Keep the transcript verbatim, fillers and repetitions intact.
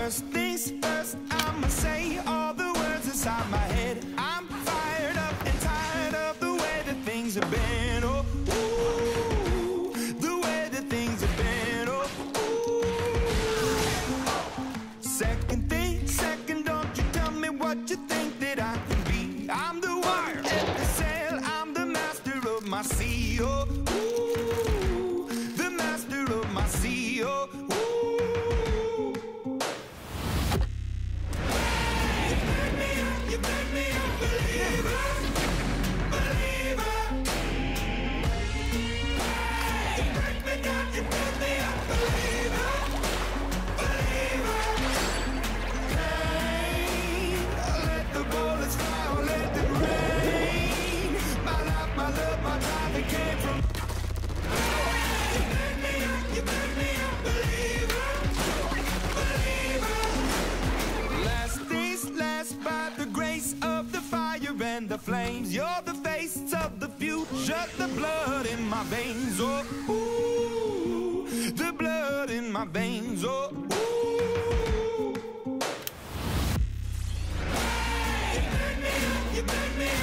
First things first, I'ma say all the words inside my head. I'm fired up and tired of the way that things have been. Oh, ooh, the way that things have been. Oh, ooh. Second thing, second, don't you tell me what you think that I can be. I'm the one at the sail, I'm the master of my sea. Oh, ooh, the master of my sea. Oh, ooh. You make me a believer, believer. You break me down, you make me a believer, believer. Hey, let the bullets fly or let them rain. My life, my love, my drive, it came from. You make me a, you make me a believer, believer. Last days last by the grace of the fire and the flames. You're the face of the future, the blood in my veins. Oh, ooh, the blood in my veins. Oh, ooh. You make me, you make me